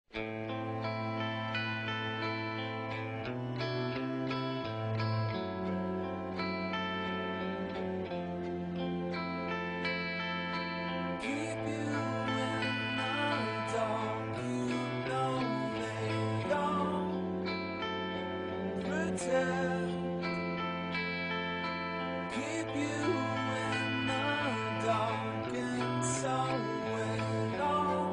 Keep you in the dark, and so it all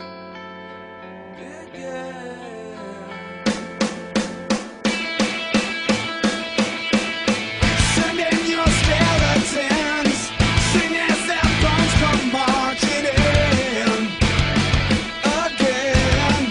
began. Sending your skeletons, sing as their bones come marching in again.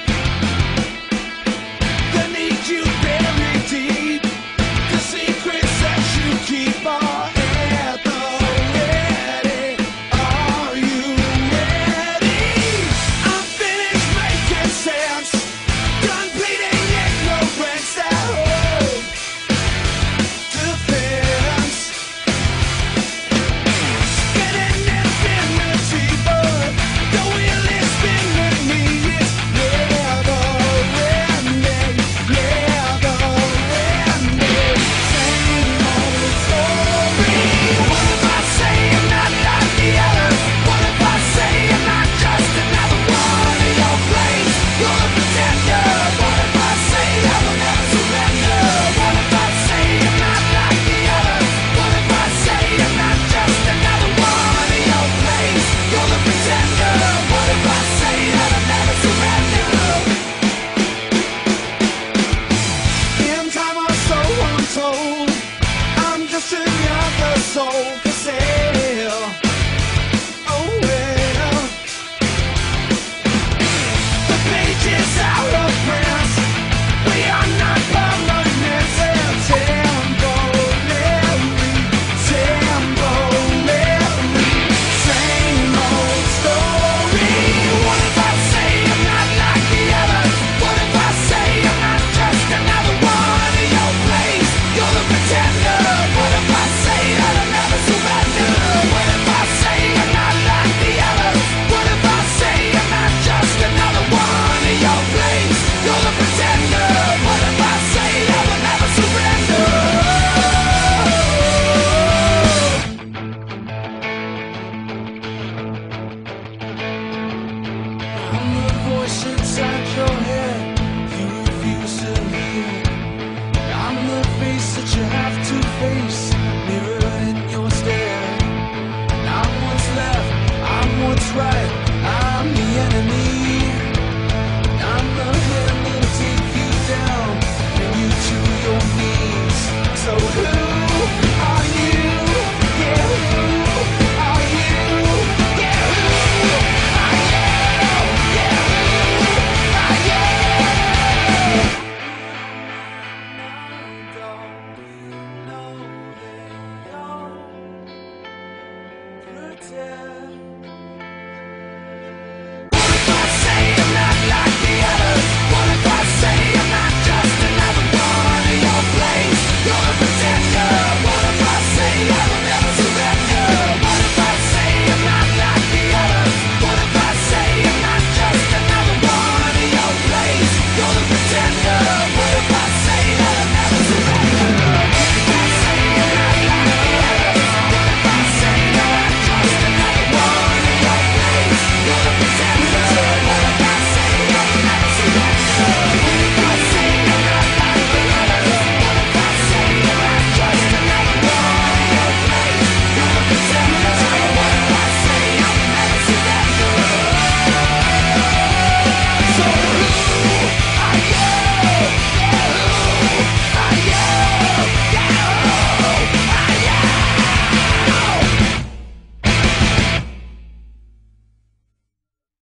They need you buried deep. The secrets that you keep are at the ready. Are you ready? I'm finished making sense, done bleeding ignorance that hope defense. Getting infinity, but the wheel is spinning me. It's never ending, never ending. Same old story. What if I say I'm not like the others? What if I say I'm not just another one in your place? You're a pretender. What if I say I will never surrender? What if I say I'm not like the others? What if I say I'm not just another one in your place? You're the pretender. What if I say that I'll never surrender? In time or so untold, I'm just another soul for sale. Oh well, the page is out of print. We are not permanent. They're temporary, temporary. Same old story. What if I say I'm not like the others? What if I say I'm not just another one in your place? You're the pretender. What if I say that I'll never surrender? What if I say I'm not like the others? What if I say I'm not just another one in your place? You're the pretender. What if I say that I'll never surrender? I'm the voice inside your head you refuse to hear. I'm the face that you have to face.